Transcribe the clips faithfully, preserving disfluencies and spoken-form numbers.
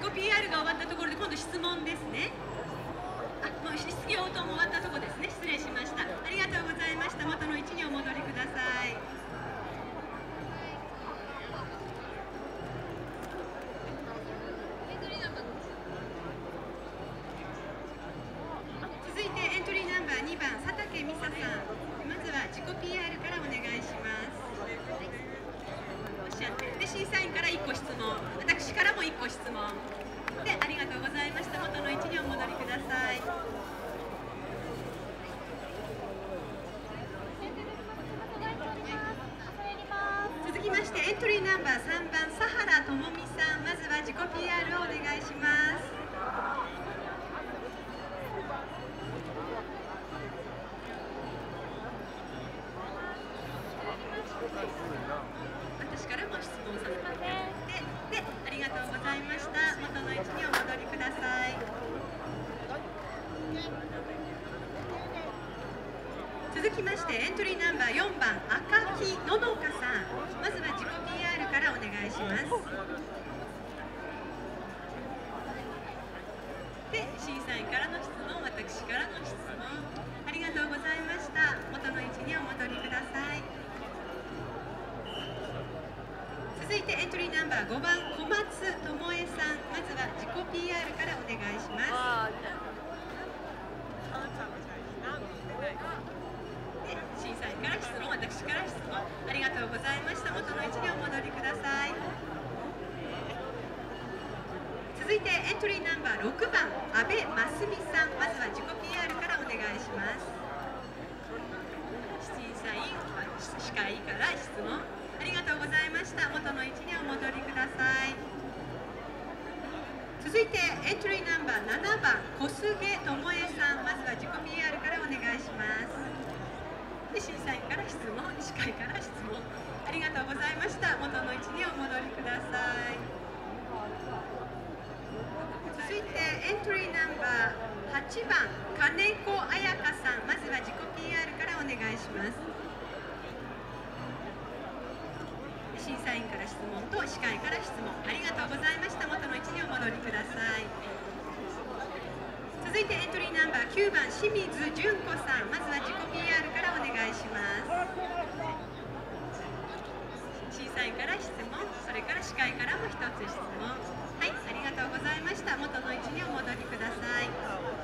己 ピーアール が終わったところで今度質問ですね。あ、もう質疑応答も終わったところですね。失礼しました。ありがとうございました。元の位置にお戻りください。続いてエントリーナンバーにばん佐竹美沙さん、まずは自己 ピーアール からお願いします。おっしゃってで審査員からいっこ質問、私からもいっこ質問で、ありがとうございました。元の位置にお戻りください。続きましてエントリーナンバーさんばん佐原智美さん、まずは自己 ピーアール をお願いします。私からも質問させていただいて、で、ありがとうございました。元の位置にお戻りください。続きましてエントリーナンバーよんばん赤木ののかさん、まずは自己 ピーアール からお願いします。で、審査員からの質問、私からの質問、ありがとうございました。元の位置にお戻りください。続いてエントリーナンバーごばん小松智恵さん、まずは自己 ピーアール からお願いします。で、審査員から質問、私から質問、ありがとうございました。元の位置にお戻りください。続いてエントリーナンバーろくばん阿部真澄さん、まずは自己 ピーアール からお願いします。審査員、司会から質問、ありがとうございました。元の位置にお戻りください。続いてエントリーナンバーななばん小菅智恵さん、まずは自己 ピーアール からお願いします。で、審査員から質問、司会から質問、ありがとうございました。元の位置にお戻りください。続いてエントリーナンバーはちばん金子彩香さん、まずは自己 ピーアール からお願いします。審査員から質問と司会から質問、ありがとうございました。元の位置にお戻りください。続いてエントリーナンバーきゅうばん清水純子さん、まずは自己 ピーアール からお願いします。審査員から質問、それから司会からもひとつ質問、はい、ありがとうございました。元の位置にお戻りください。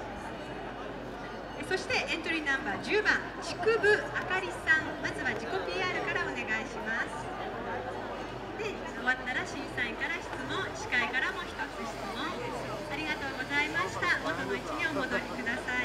そしてエントリーナンバーじゅうばん竹部あかりさん、まずは自己 ピーアール からお願いします。で、終わったら審査員から質問、司会からもひとつ質問、ありがとうございました。元の位置にお戻りください。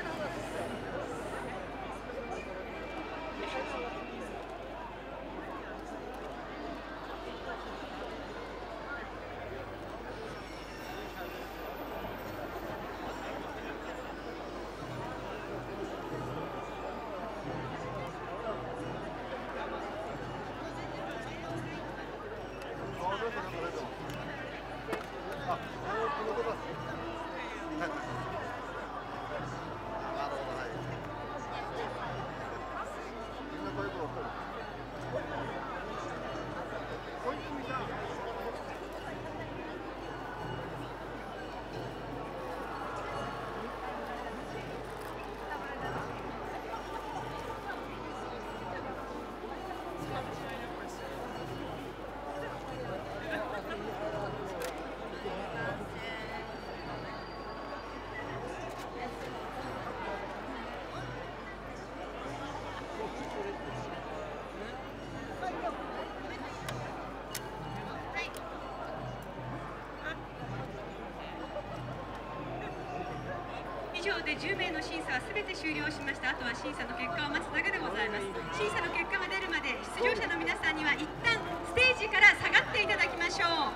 以上でじゅうめいの審査はすべて終了しました。あとは審査の結果を待つだけでございます。審査の結果が出るまで出場者の皆さんには一旦ステージから下がっていただきましょう。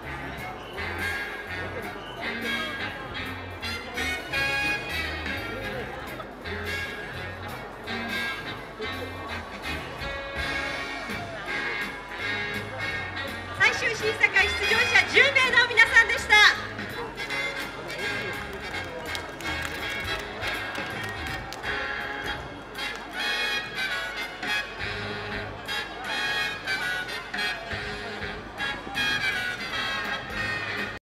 最終審査会出場者じゅうめいの皆さんでした。